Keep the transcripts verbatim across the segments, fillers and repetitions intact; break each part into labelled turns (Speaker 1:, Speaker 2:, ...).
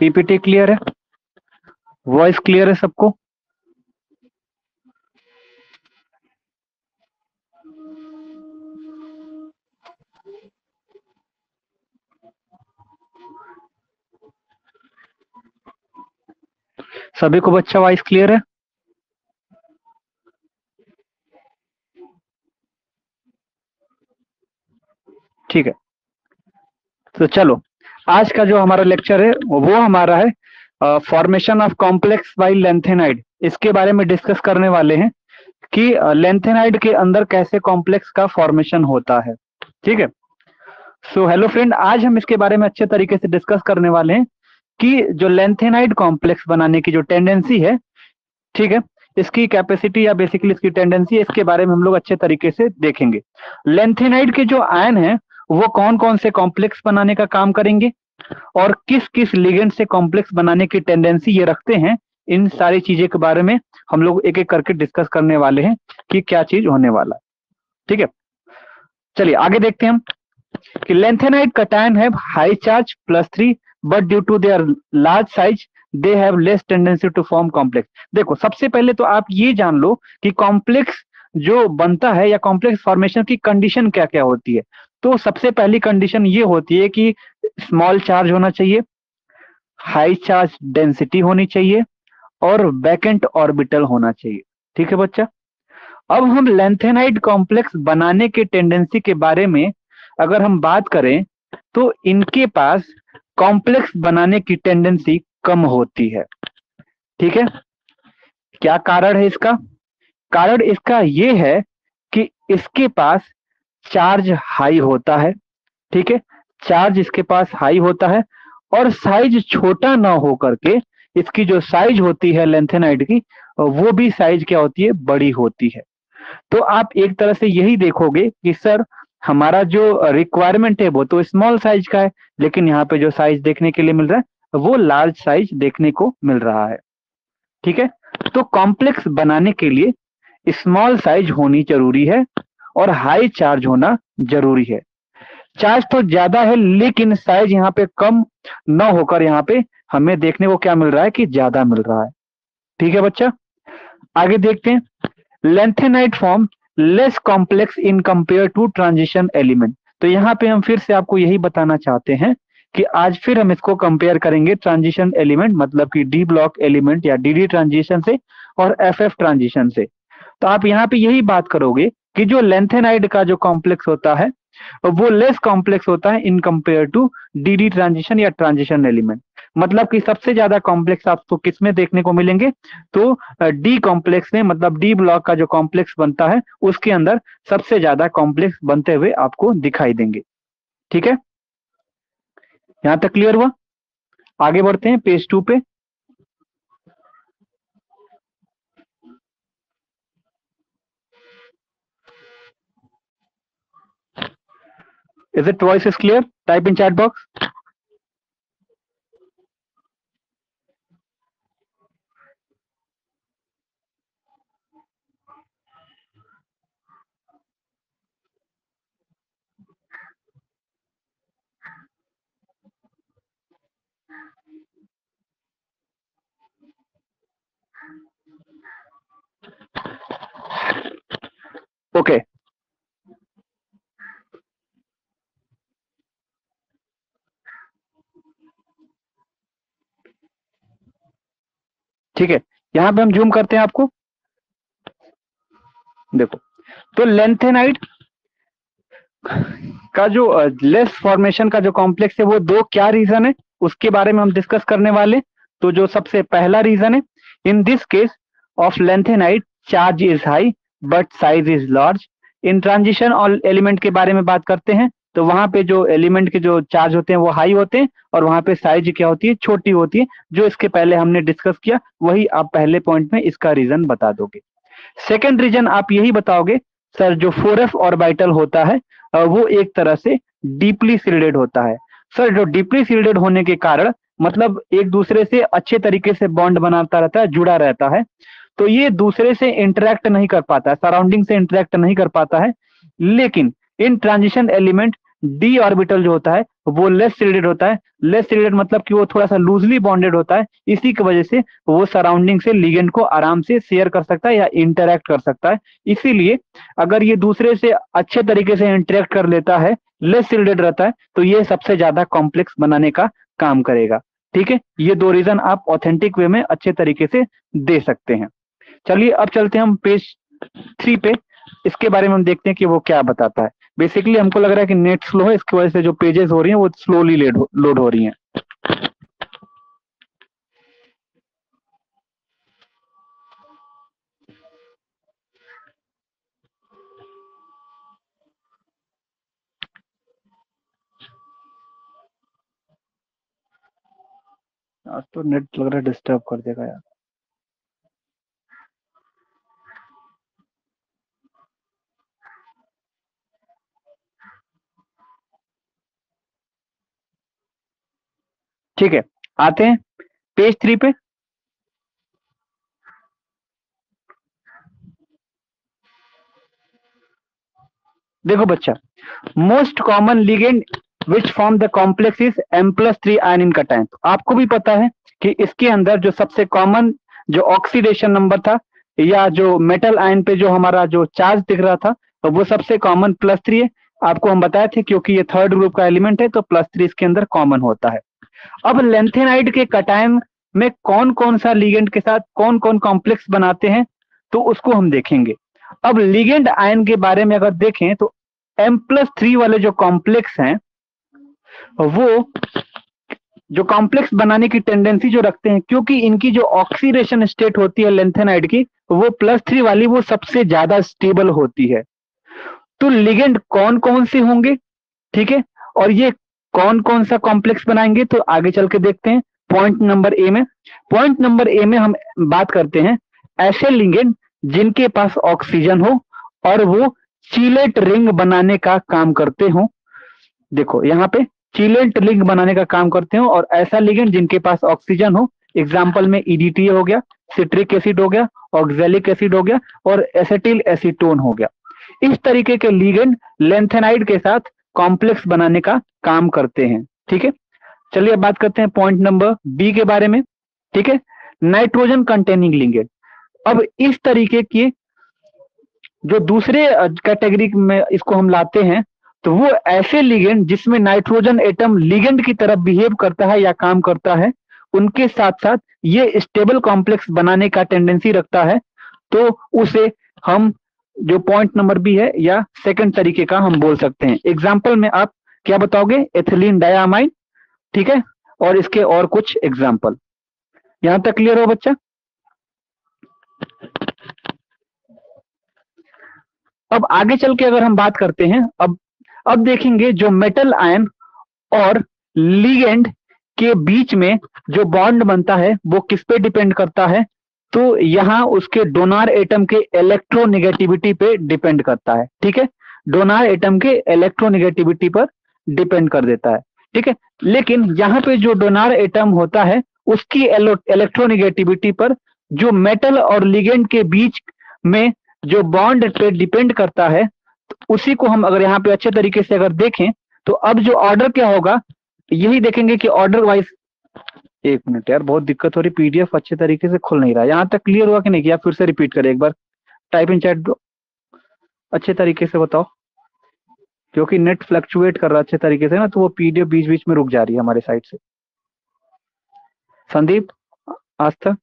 Speaker 1: PPT clear है? Voice clear है सबको? सभी को बच्चा वॉइस क्लियर है? ठीक है, तो चलो आज का जो हमारा लेक्चर है वो हमारा है formation of complex by lanthanide. इसके बारे में डिस्कस करने वाले हैं कि लेंथेनाइड के अंदर कैसे कॉम्प्लेक्स का फॉर्मेशन होता है। ठीक है, सो हेलो फ्रेंड, आज हम इसके बारे में अच्छे तरीके से डिस्कस करने वाले हैं कि जो लेंथेनाइड कॉम्प्लेक्स बनाने की जो टेंडेंसी है, ठीक है, इसकी कैपेसिटी या बेसिकली इसकी टेंडेंसी, इसके बारे में हम लोग अच्छे तरीके से देखेंगे। लेंथेनाइड के जो आयन हैं वो कौन कौन से कॉम्प्लेक्स बनाने का काम करेंगे और किस किस लिगेंड से कॉम्प्लेक्स बनाने की टेंडेंसी ये रखते हैं, इन सारी चीजें के बारे में हम लोग एक एक करके डिस्कस करने वाले हैं कि क्या चीज होने वाला है। ठीक है, चलिए आगे देखते हैं हम कि लेंथेनाइड कटायन है high charge plus three, but due to their large size they have less tendency to form complex. देखो, सबसे पहले तो आप ये जान लो कि कॉम्प्लेक्स जो बनता है या कॉम्प्लेक्स फॉर्मेशन की कंडीशन क्या क्या होती है। तो सबसे पहली कंडीशन ये होती है कि स्मॉल चार्ज होना चाहिए, हाई चार्ज डेंसिटी होनी चाहिए और वैकेंट ऑर्बिटल होना चाहिए। ठीक है बच्चा, अब हम लेंथेनाइड कॉम्प्लेक्स बनाने के टेंडेंसी के बारे में अगर हम बात करें तो इनके पास कॉम्प्लेक्स बनाने की टेंडेंसी कम होती है। ठीक है, क्या कारण है इसका? कारण इसका यह है कि इसके पास चार्ज हाई होता है। ठीक है, चार्ज इसके पास हाई होता है और साइज छोटा ना हो करके इसकी जो साइज होती है लेंथेनाइड की, वो भी साइज क्या होती है, बड़ी होती है। तो आप एक तरह से यही देखोगे कि सर हमारा जो रिक्वायरमेंट है वो तो स्मॉल साइज का है, लेकिन यहाँ पे जो साइज देखने के लिए मिल रहा है वो लार्ज साइज देखने को मिल रहा है। ठीक है, तो कॉम्प्लेक्स बनाने के लिए स्मॉल साइज होनी जरूरी है और हाई चार्ज होना जरूरी है। चार्ज तो ज्यादा है लेकिन साइज यहाँ पे कम न होकर यहाँ पे हमें देखने को क्या मिल रहा है कि ज्यादा मिल रहा है। ठीक है बच्चा, आगे देखते हैं। Lanthanide form less complex in compare to transition element. तो यहाँ पे हम फिर से आपको यही बताना चाहते हैं कि आज फिर हम इसको कंपेयर करेंगे ट्रांजिशन एलिमेंट, मतलब कि डी ब्लॉक एलिमेंट या डीडी ट्रांजिशन से और एफएफ ट्रांजिशन से। तो आप यहाँ पे यही बात करोगे कि जो लेंथेनाइड का जो कॉम्प्लेक्स होता है वो लेस कॉम्प्लेक्स होता है in compare to DD transition या ट्रांजिशन एलिमेंट। मतलब कि सबसे ज्यादा कॉम्प्लेक्स आपको किस में देखने को मिलेंगे, तो डी कॉम्प्लेक्स में, मतलब डी ब्लॉक का जो कॉम्प्लेक्स बनता है उसके अंदर सबसे ज्यादा कॉम्प्लेक्स बनते हुए आपको दिखाई देंगे। ठीक है, यहां तक क्लियर हुआ? आगे बढ़ते हैं पेज टू पे। Is it voice is clear? Type in chat box. Okay. ठीक है, यहां पे हम जूम करते हैं आपको। देखो, तो लेंथेनाइड का जो लेस फॉर्मेशन का जो कॉम्प्लेक्स है वो दो क्या रीजन है उसके बारे में हम डिस्कस करने वाले। तो जो सबसे पहला रीजन है, in this case of lanthanide charge is high but size is large. In transition और एलिमेंट के बारे में बात करते हैं तो वहां पे जो एलिमेंट के जो चार्ज होते हैं वो हाई होते हैं और वहां पे साइज क्या होती है, छोटी होती है। जो इसके पहले हमने डिस्कस किया वही आप पहले पॉइंट में इसका रीजन बता दोगे। सेकेंड रीजन आप यही बताओगे सर जो फोर एफ ऑर्बिटल होता है वो एक तरह से डीपली सील्डेड होता है। सर जो डीपली सील्डेड होने के कारण मतलब एक दूसरे से अच्छे तरीके से बॉन्ड बनाता रहता है, जुड़ा रहता है, तो ये दूसरे से इंटरेक्ट नहीं कर पाता है, सराउंडिंग से इंटरेक्ट नहीं कर पाता है। लेकिन इन ट्रांजिशन एलिमेंट डी ऑर्बिटल जो होता है वो लेस शिल्डेड होता है। लेस शिल्डेड मतलब कि वो थोड़ा सा लूजली बॉन्डेड होता है, इसी की वजह से वो सराउंडिंग से लिगेंड को आराम से शेयर कर सकता है या इंटरैक्ट कर सकता है। इसीलिए अगर ये दूसरे से अच्छे तरीके से इंटरैक्ट कर लेता है, लेस शिल्डेड रहता है, तो ये सबसे ज्यादा कॉम्प्लेक्स बनाने का काम करेगा। ठीक है, ये दो रीजन आप ऑथेंटिक वे में अच्छे तरीके से दे सकते हैं। चलिए अब चलते हैं हम पेज थ्री पे, इसके बारे में हम देखते हैं कि वो क्या बताता है। बेसिकली हमको लग रहा है कि नेट स्लो है, इसकी वजह से जो पेजेस हो रही हैं वो स्लोली लोड हो रही हैं। आज तो नेट लग रहा है डिस्टर्ब कर देगा यार। ठीक है, आते हैं पेज थ्री पे। देखो बच्चा, most common ligand which form the complex is M plus three anion cation. आपको भी पता है कि इसके अंदर जो सबसे कॉमन जो ऑक्सीडेशन नंबर था या जो मेटल आयन पे जो हमारा जो चार्ज दिख रहा था, तो वो सबसे कॉमन प्लस थ्री है। आपको हम बताए थे क्योंकि ये थर्ड ग्रुप का एलिमेंट है तो प्लस थ्री इसके अंदर कॉमन होता है। अब लेंथेनाइड के कटायन में कौन कौन सा लिगेंड के साथ कौन कौन कॉम्प्लेक्स बनाते हैं तो उसको हम देखेंगे। अब लिगेंड आयन के बारे में अगर देखें तो एम प्लस थ्री वाले जो कॉम्प्लेक्स हैं वो जो कॉम्प्लेक्स बनाने की टेंडेंसी जो रखते हैं, क्योंकि इनकी जो ऑक्सीडेशन स्टेट होती है लेंथेनाइड की, वो प्लस थ्री वाली वो सबसे ज्यादा स्टेबल होती है। तो लिगेंड कौन कौन से होंगे, ठीक है, और ये कौन कौन सा कॉम्प्लेक्स बनाएंगे तो आगे चल के देखते हैं। पॉइंट नंबर ए में पॉइंट नंबर ए में हम बात करते हैं ऐसे लिगेंड जिनके पास ऑक्सीजन हो और वो चीलेट रिंग बनाने का काम करते हो। देखो यहाँ पे चीलेट रिंग बनाने का काम करते हो और ऐसा लिगेंड जिनके पास ऑक्सीजन हो। एग्जाम्पल में ईडीटी हो गया, सिट्रिक एसिड हो गया, ऑक्जेलिक एसिड हो गया और एसिटिल एसीटोन हो गया। इस तरीके के लिगेंड लेंथेनाइड के साथ कॉम्प्लेक्स बनाने का काम करते हैं। ठीक है, चलिए अब बात करते हैं पॉइंट नंबर बी के बारे में। ठीक है, नाइट्रोजन कंटेनिंग लिगेंड। अब इस तरीके की जो दूसरे कैटेगरी में इसको हम लाते हैं तो वो ऐसे लिगेंड जिसमें नाइट्रोजन एटम लिगेंड की तरफ बिहेव करता है या काम करता है, उनके साथ साथ ये स्टेबल कॉम्प्लेक्स बनाने का टेंडेंसी रखता है, तो उसे हम जो पॉइंट नंबर बी है या सेकंड तरीके का हम बोल सकते हैं। एग्जाम्पल में आप क्या बताओगे? Ethylene diamine. ठीक है, और इसके और कुछ एग्जाम्पल। यहां तक क्लियर हो बच्चा? अब आगे चल के अगर हम बात करते हैं, अब अब देखेंगे जो मेटल आयन और लिगेंड के बीच में जो बॉन्ड बनता है वो किस पे डिपेंड करता है, तो यहां उसके डोनार एटम के इलेक्ट्रोनेगेटिविटी पे डिपेंड करता है। ठीक है, डोनार एटम के इलेक्ट्रोनेगेटिविटी पर डिपेंड कर देता है। ठीक है, लेकिन यहाँ पे जो डोनार एटम होता है उसकी इलेक्ट्रोनेगेटिविटी पर जो मेटल और लिगेंड के बीच में जो बॉन्ड पे डिपेंड करता है, तो उसी को हम अगर यहाँ पे अच्छे तरीके से अगर देखें तो अब जो ऑर्डर क्या होगा यही देखेंगे कि ऑर्डर वाइज। एक मिनट यार, बहुत दिक्कत हो रही, पीडीएफ अच्छे तरीके से खुल नहीं रहा। यहाँ तक क्लियर हुआ कि नहीं? किया? फिर से रिपीट करें एक बार, टाइप इन चैट दो, अच्छे तरीके से बताओ, क्योंकि नेट फ्लक्चुएट कर रहा है अच्छे तरीके से ना, तो वो पीडीएफ बीच बीच में रुक जा रही है हमारे साइड से। संदीप, आस्था,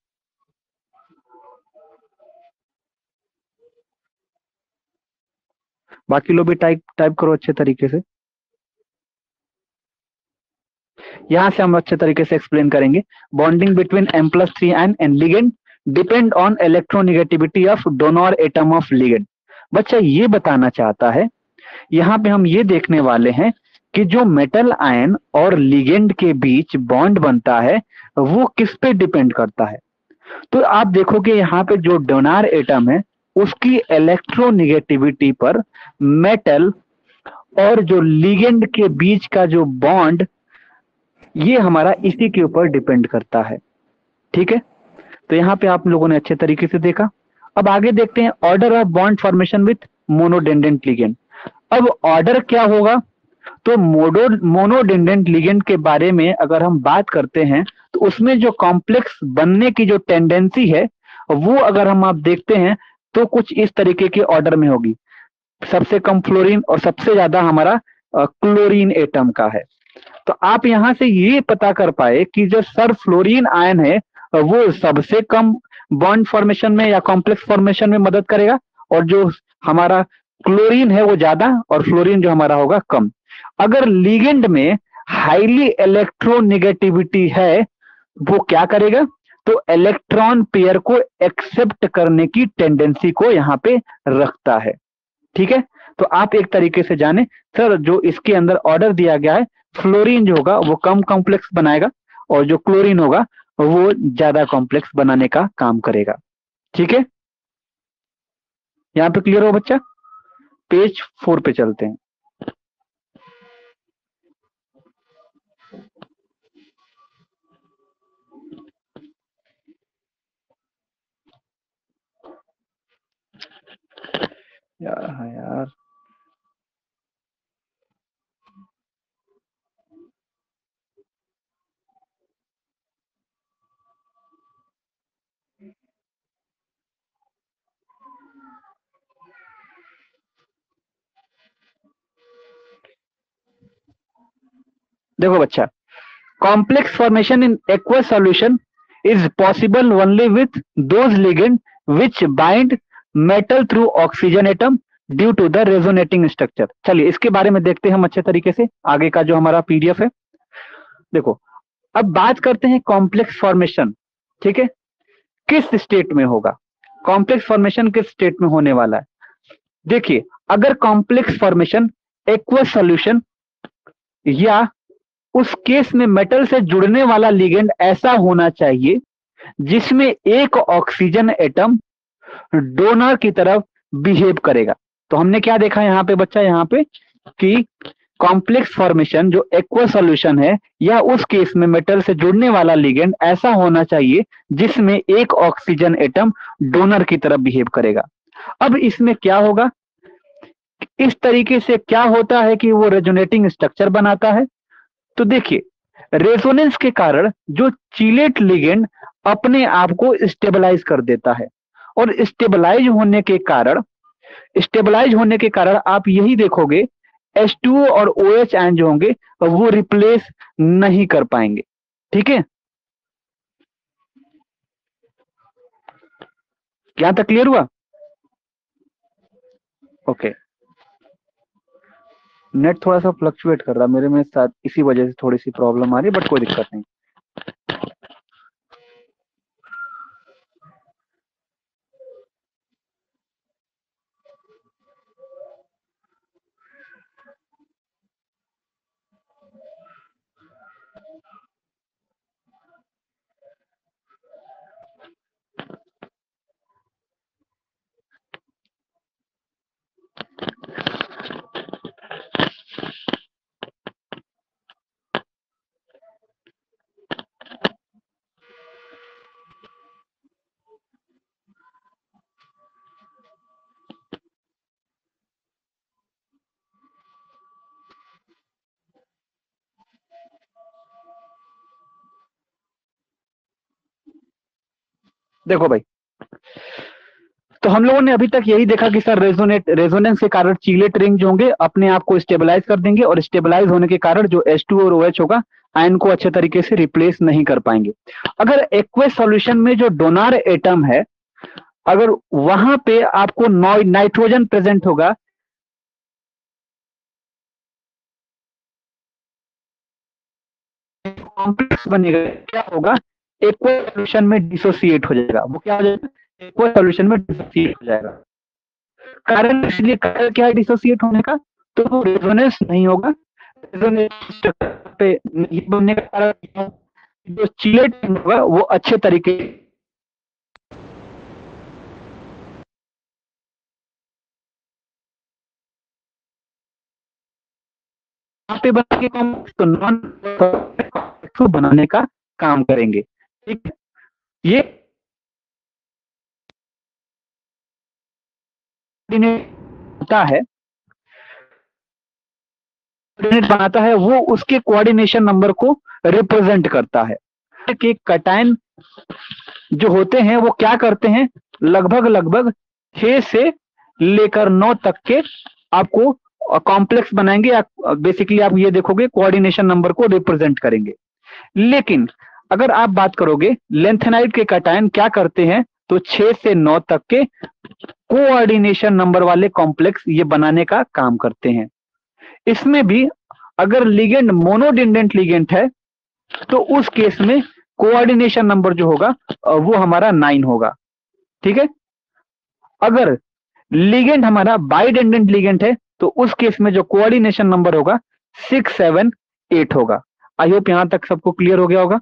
Speaker 1: बाकी लोग भी टाइप टाइप करो अच्छे तरीके से। यहां से हम अच्छे तरीके से एक्सप्लेन करेंगे। Bonding between M plus three and and ligand depend on electronegativity of donor atom of ligand. बच्चा ये बताना चाहता है, यहाँ पे हम ये देखने वाले हैं कि जो मेटल आयन और लिगेंड के बीच बॉन्ड बनता है वो किस पे डिपेंड करता है। तो आप देखोगे यहाँ पे जो डोनार एटम है उसकी इलेक्ट्रोनेगेटिविटी पर मेटल और जो लिगेंड के बीच का जो बॉन्ड ये हमारा इसी के ऊपर डिपेंड करता है। ठीक है, तो यहाँ पे आप लोगों ने अच्छे तरीके से देखा। अब आगे देखते हैं order of bond formation with monodentate ligand. अब ऑर्डर क्या होगा तो मोडो मोनोडेंडेंट लिगेंड के बारे में अगर हम बात करते हैं तो उसमें जो कॉम्प्लेक्स बनने की जो टेंडेंसी है वो अगर हम आप देखते हैं तो कुछ इस तरीके के ऑर्डर में होगी। सबसे कम फ्लोरीन और सबसे ज्यादा हमारा क्लोरीन एटम का है। तो आप यहां से ये पता कर पाए कि जो सर फ्लोरीन आयन है वो सबसे कम बॉन्ड फॉर्मेशन में या कॉम्प्लेक्स फॉर्मेशन में मदद करेगा, और जो हमारा क्लोरीन है वो ज्यादा और फ्लोरीन जो हमारा होगा कम। अगर लिगेंड में हाईली इलेक्ट्रोनेगेटिविटी है वो क्या करेगा, तो इलेक्ट्रॉन पेयर को एक्सेप्ट करने की टेंडेंसी को यहां पे रखता है। ठीक है, तो आप एक तरीके से जाने सर जो इसके अंदर ऑर्डर दिया गया है, फ्लोरीन जो होगा वो कम कॉम्प्लेक्स बनाएगा और जो क्लोरीन होगा वो ज्यादा कॉम्प्लेक्स बनाने का काम करेगा। ठीक है, यहां पे क्लियर हो बच्चा? पेज फोर पे चलते हैं। यार हाँ यार, देखो बच्चा, complex formation in aqueous solution is possible only with those ligand which bind metal through oxygen atom due to the resonating structure। चलिए इसके बारे में देखते हैं हम अच्छे तरीके से, आगे का जो हमारा पीडीएफ है। देखो अब बात करते हैं कॉम्प्लेक्स फॉर्मेशन। ठीक है, किस स्टेट में होगा, कॉम्प्लेक्स फॉर्मेशन किस स्टेट में होने वाला है। देखिए अगर कॉम्प्लेक्स फॉर्मेशन एक्वस सॉल्यूशन या उस केस में मेटल से जुड़ने वाला लिगेंड ऐसा होना चाहिए जिसमें एक ऑक्सीजन एटम डोनर की तरफ बिहेव करेगा। तो हमने क्या देखा यहां पे बच्चा, यहां पे कि कॉम्प्लेक्स फॉर्मेशन जो एक्वस सॉल्यूशन है या उस केस में मेटल से जुड़ने वाला लिगेंड ऐसा होना चाहिए जिसमें एक ऑक्सीजन एटम डोनर की तरफ बिहेव करेगा। अब इसमें क्या होगा, इस तरीके से क्या होता है कि वो रेजोनेटिंग स्ट्रक्चर बनाता है। तो देखिए रेजोनेंस के कारण जो चीलेट लिगेंड अपने आप को स्टेबलाइज कर देता है, और स्टेबलाइज होने के कारण स्टेबलाइज होने के कारण आप यही देखोगे एच टू ओ और ओ एच आयन जो होंगे वो रिप्लेस नहीं कर पाएंगे। ठीक है, यहां तक क्लियर हुआ? ओके, नेट थोड़ा सा फ्लक्चुएट कर रहा है मेरे में, साथ इसी वजह से थोड़ी सी प्रॉब्लम आ रही है, बट कोई दिक्कत नहीं। देखो भाई, तो हम लोगों ने अभी तक यही देखा कि सर रेजोनेट रेजोनेंस के कारण चीलेट रिंग जो होंगे अपने आप को स्टेबलाइज कर देंगे, और स्टेबलाइज होने के कारण जो एच टू और OH होगा आयन को अच्छे तरीके से रिप्लेस नहीं कर पाएंगे। अगर एक्वेस सॉल्यूशन में जो डोनार एटम है, अगर वहां पे आपको नाइट्रोजन प्रेजेंट होगा, कॉम्प्लेक्स बनेगा, क्या होगा, एक्वेस सॉल्यूशन में डिसोसिएट हो जाएगा। वो क्या हो जाएगा, एक्वेस सॉल्यूशन में डिसोसिएट हो जाएगा। कारण इसलिए कारण क्या है डिसोसिएट होने का, तो वो रेजोनेंस नहीं होगा। रेजोनेंस पे नहीं बनने का कारण क्या है? जो चिलेट होगा वो अच्छे तरीके यहाँ पे बन के कॉम्प्लेक्स तो नॉन को बनाने का काम करेंगे। ठीक है, ये होता है कोऑर्डिनेट बनाता है वो उसके कोऑर्डिनेशन नंबर को रिप्रेजेंट करता है। कि कैटायन जो होते हैं वो क्या करते हैं, लगभग लगभग छह से लेकर नौ तक के आपको कॉम्प्लेक्स बनाएंगे। बेसिकली आप ये देखोगे कोऑर्डिनेशन नंबर को रिप्रेजेंट करेंगे। लेकिन अगर आप बात करोगे लेंथेनाइड के कैटायन क्या करते हैं, तो छह से नौ तक के कोऑर्डिनेशन नंबर वाले कॉम्प्लेक्स ये बनाने का काम करते हैं। इसमें भी अगर लिगेंड मोनोडिंडेंट लिगेंड है तो उस केस में कोऑर्डिनेशन नंबर जो होगा वो हमारा नाइन होगा। ठीक है, अगर लिगेंड हमारा बाइडेंडेंट लिगेंड है तो उस केस में जो कोऑर्डिनेशन नंबर होगा सिक्स सेवन एट होगा। आई होप यहां तक सबको क्लियर हो गया होगा।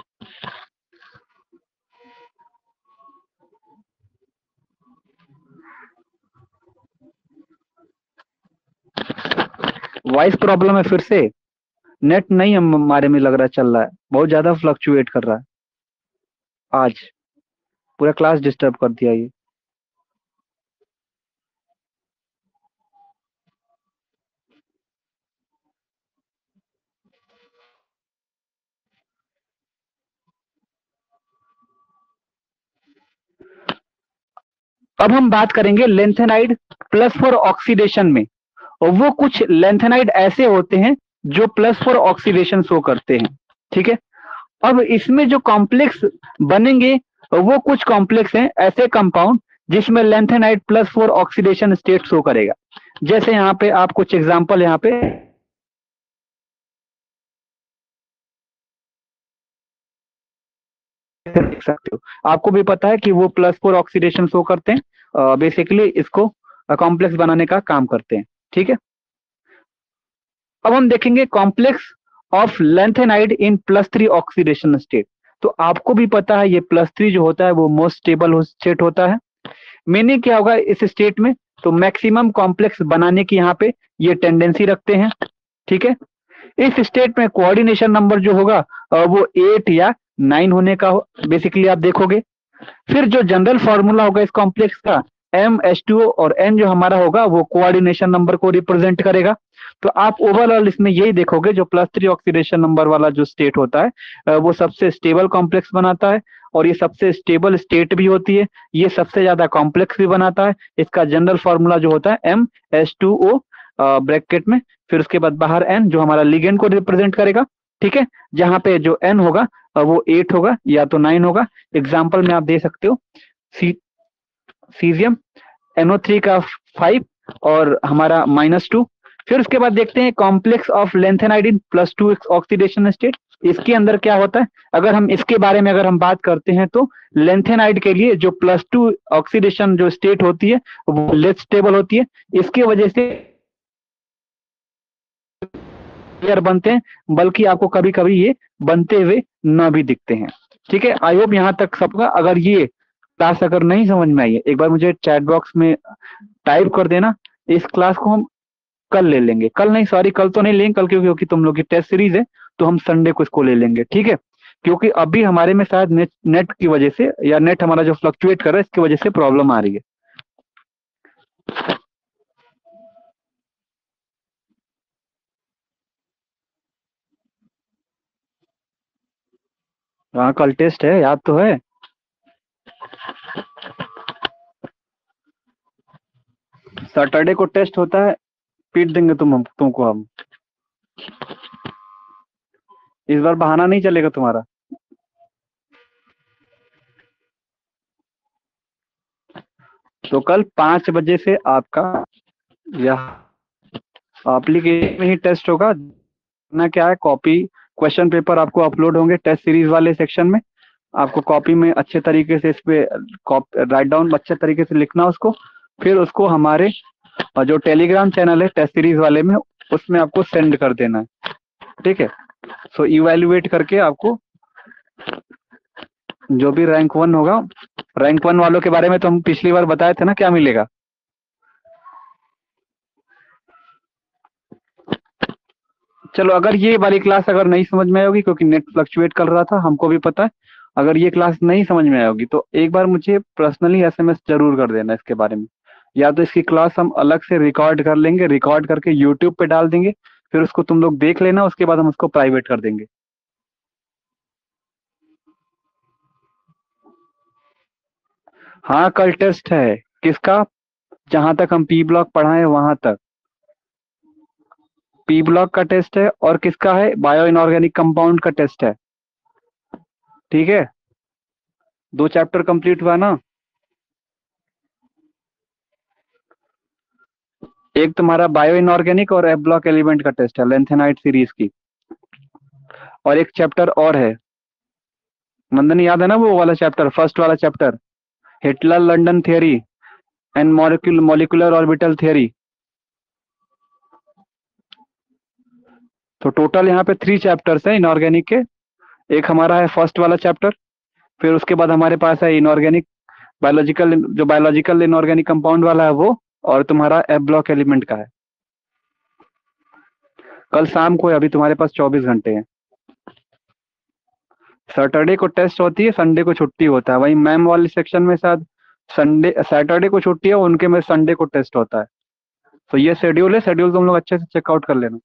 Speaker 1: वॉइस प्रॉब्लम है फिर से, नेट नहीं हमारे में लग रहा चल रहा है, बहुत ज्यादा फ्लक्चुएट कर रहा है। आज पूरा क्लास डिस्टर्ब कर दिया ये। अब हम बात करेंगे लेंथेनाइड प्लस फोर ऑक्सीडेशन में। और वो कुछ लेंथेनाइड ऐसे होते हैं जो प्लस फोर ऑक्सीडेशन शो करते हैं। ठीक है, अब इसमें जो कॉम्प्लेक्स बनेंगे वो कुछ कॉम्प्लेक्स हैं ऐसे कंपाउंड जिसमें lanthanide plus four oxidation state show करेगा। जैसे यहाँ पे आप कुछ एग्जांपल यहाँ पे देख सकते हो, आपको भी पता है कि वो प्लस फोर ऑक्सीडेशन शो करते हैं, बेसिकली इसको कॉम्प्लेक्स बनाने का काम करते हैं। ठीक है, अब हम देखेंगे complex of lanthanide in plus three oxidation state. तो आपको भी पता है ये प्लस थ्री जो होता है वो मोस्ट स्टेबल स्टेट होता है। मीनिंग क्या होगा इस स्टेट में, तो मैक्सिमम कॉम्प्लेक्स बनाने की यहाँ पे ये टेंडेंसी रखते हैं। ठीक है, इस स्टेट में कोऑर्डिनेशन नंबर जो होगा वो एट या नाइन होने का बेसिकली आप देखोगे। फिर जो जनरल फॉर्मूला होगा इस कॉम्प्लेक्स का एम एच टू ओ और एन जो हमारा होगा वो कोऑर्डिनेशन नंबर को रिप्रेजेंट करेगा। तो आप ओवरऑल इसमें यही देखोगे जो प्लस थ्री ऑक्सीडेशन नंबर वाला जो स्टेट होता है वो सबसे स्टेबल कॉम्प्लेक्स बनाता है और ये सबसे स्टेबल स्टेट भी होती है, ये सबसे ज्यादा कॉम्प्लेक्स भी बनाता है। इसका जनरल फॉर्मूला जो होता है M H two O bracket में, फिर उसके बाद बाहर एन जो हमारा लिगेंड को रिप्रेजेंट करेगा। ठीक है, जहां पे जो एन होगा वो एट होगा या तो नाइन होगा। एग्जाम्पल में आप दे सकते हो C cesium N O three का फाइव और हमारा माइनस टू। फिर उसके बाद देखते हैं complex of lanthanide in plus two oxidation state. इसके अंदर क्या होता है, अगर हम इसके बारे में अगर हम बात करते हैं तो लेंथेनाइड के लिए जो प्लस टू ऑक्सीडेशन जो स्टेट होती है वो लेस स्टेबल होती है। इसकी वजह से बनते हैं, बल्कि आपको कभी कभी ये बनते हुए न भी दिखते हैं। ठीक है, आई होप यहाँ तक सबका। अगर ये क्लास अगर नहीं समझ में आई है एक बार मुझे चैट बॉक्स में टाइप कर देना। इस क्लास को हम कल ले लेंगे, कल नहीं सॉरी कल तो नहीं लेंगे कल क्योंकि क्योंकि तुम लोग की टेस्ट सीरीज है तो हम संडे को इसको ले लेंगे। ठीक है, क्योंकि अभी हमारे में शायद नेट नेट की वजह से या नेट हमारा जो फ्लक्चुएट कर रहा है इसकी वजह से प्रॉब्लम आ रही है। हाँ कल टेस्ट है, याद तो है। सैटरडे को टेस्ट होता है, पीट देंगे तुम हम तुमको हम। इस बार बहाना नहीं चलेगा तुम्हारा। तो कल पांच बजे से आपका यह एप्लीकेशन में ही टेस्ट होगा ना। क्या है, कॉपी क्वेश्चन पेपर आपको अपलोड होंगे टेस्ट सीरीज वाले सेक्शन में। आपको कॉपी में अच्छे तरीके से इस पे राइट डाउन अच्छे तरीके से लिखना उसको, फिर उसको हमारे जो टेलीग्राम चैनल है टेस्ट सीरीज वाले में उसमें आपको सेंड कर देना है। ठीक है, सो इवेल्युएट करके आपको जो भी रैंक वन होगा, रैंक वन वालों के बारे में तो हम पिछली बार बताए थे ना क्या मिलेगा। चलो अगर ये वाली क्लास अगर नहीं समझ में आएगी क्योंकि नेट फ्लक्चुएट कर रहा था हमको भी पता है, अगर ये क्लास नहीं समझ में आएगी तो एक बार मुझे पर्सनली एसएमएस जरूर कर देना इसके बारे में। या तो इसकी क्लास हम अलग से रिकॉर्ड कर लेंगे, रिकॉर्ड करके यूट्यूब पे डाल देंगे, फिर उसको तुम लोग देख लेना, उसके बाद हम उसको प्राइवेट कर देंगे। हाँ कल टेस्ट है। किसका? जहां तक हम पी ब्लॉक पढ़ाए वहां तक पी ब्लॉक का टेस्ट है, और किसका है? बायो इनऑर्गेनिक कंपाउंड का टेस्ट है। ठीक है, दो चैप्टर कंप्लीट हुआ ना। एक तुम्हारा बायो इनऑर्गेनिक और एफ ब्लॉक एलिमेंट का टेस्ट है लेंथेनाइड सीरीज की, और एक चैप्टर और है। नंदन याद है ना वो वाला चैप्टर, फर्स्ट वाला chapter, Heitler London theory and molecule molecular orbital theory. तो टोटल यहाँ पे थ्री चैप्टर्स है इनऑर्गेनिक के। एक हमारा है फर्स्ट वाला चैप्टर, फिर उसके बाद हमारे पास है इनऑर्गेनिक बायोलॉजिकल, जो बायोलॉजिकल इनऑर्गेनिक कंपाउंड वाला है वो, और तुम्हारा एफ ब्लॉक एलिमेंट का है। कल शाम को है, अभी तुम्हारे पास चौबीस घंटे हैं। सैटरडे को टेस्ट होती है, संडे को छुट्टी होता है। वही मैम वाले सेक्शन में शायद संडे सैटरडे को छुट्टी है, उनके में संडे को टेस्ट होता है। तो ये शेड्यूल है, शेड्यूल तुम लोग अच्छे से चेकआउट कर लेना।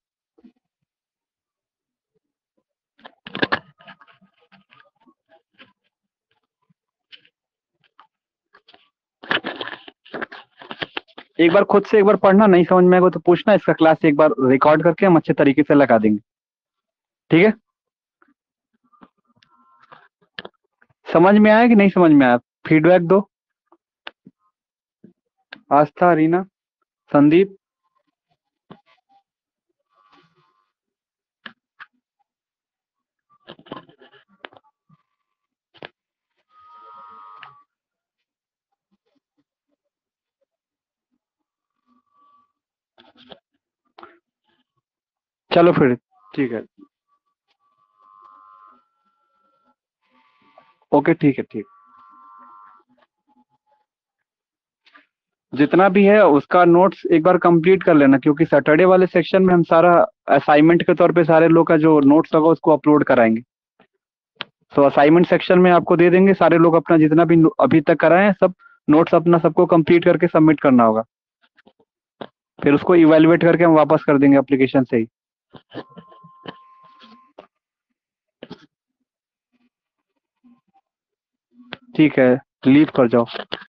Speaker 1: एक बार खुद से एक बार पढ़ना, नहीं समझ में आएगा तो पूछना, इसका क्लास एक बार रिकॉर्ड करके हम अच्छे तरीके से लगा देंगे। ठीक है, समझ में आया कि नहीं समझ में आया? फीडबैक दो। आस्था, रीना, संदीप। चलो फिर, ठीक है। ओके, ठीक है, ठीक। जितना भी है उसका नोट्स एक बार कंप्लीट कर लेना, क्योंकि सैटरडे वाले सेक्शन में हम सारा असाइनमेंट के तौर पे सारे लोग का जो नोट्स होगा उसको अपलोड कराएंगे। तो असाइनमेंट सेक्शन में आपको दे देंगे, सारे लोग अपना जितना भी अभी तक कराए हैं सब नोट्स अपना सबको कंप्लीट करके सबमिट करना होगा। फिर उसको इवेलुएट करके हम वापस कर देंगे एप्लीकेशन से ही। ठीक है, लीव कर जाओ।